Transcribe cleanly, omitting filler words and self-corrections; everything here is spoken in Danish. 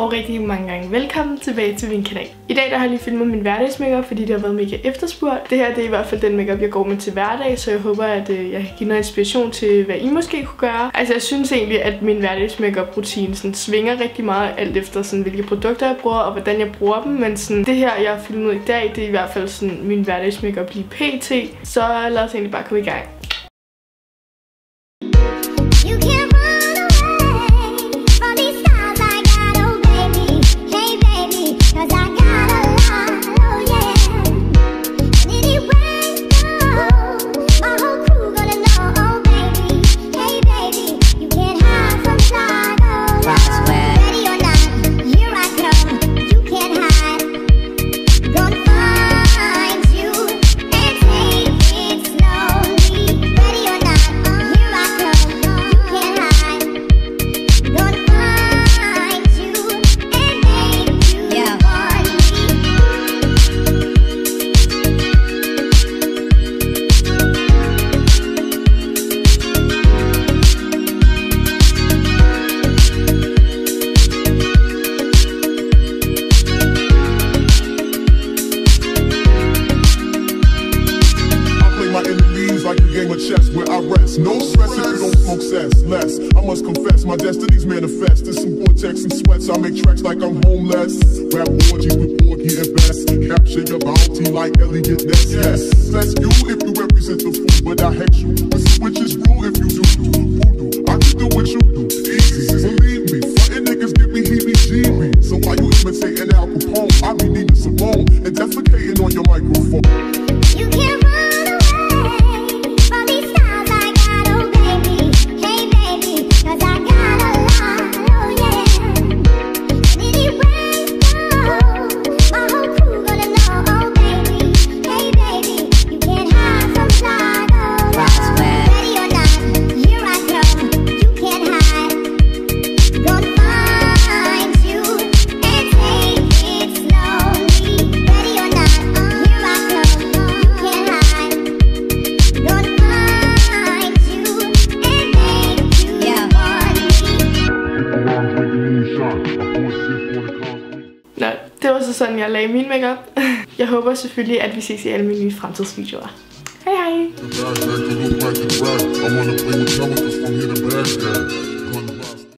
og rigtig mange gange velkommen tilbage til min kanal. I dag der har jeg lige filmet min hverdagsmakeup, fordi det har været mega efterspurgt. Det her det er i hvert fald den makeup jeg går med til hverdag, så jeg håber at jeg kan give noget inspiration til hvad I måske kunne gøre. Altså jeg synes egentlig at min hverdagsmakeup rutine sådan svinger rigtig meget alt efter sådan hvilke produkter jeg bruger og hvordan jeg bruger dem, men sådan det her jeg har filmet i dag, det er i hvert fald sådan min hverdagsmakeup lige pt. Så lad os egentlig bare komme i gang. No stress if you don't smoke cess, less. I must confess, my destiny's manifest. There's some vortex and sweats, I make tracks like I'm homeless. Rap orgies with Porgy and Best. Capture your bounty like Elliot Ness, yes. That's you if you represent the fool, but I hex you. But switches rule if you do voodoo. I can do what you do, easy. Believe me, frontin' niggas give me heebie-jeebies. So why you imitating Al Capone? I be needing Simone and defecating on your microphone. You can't run away from these stars I got, oh baby. Hey baby, 'cause I got a lot, oh yeah. And anywhere you go, my whole crew gonna know, oh baby. Hey baby, you can't hide from Chicago. Ready or not, here I come. You can't hide. Gonna find you and take it slowly. Ready or not, here I come. You can't hide. Gonna find you and make you Nå, det var så sådan jeg lagde min makeup. Jeg håber selvfølgelig at vi ses i alle mine nye fremtidsvideoer. Hej hej!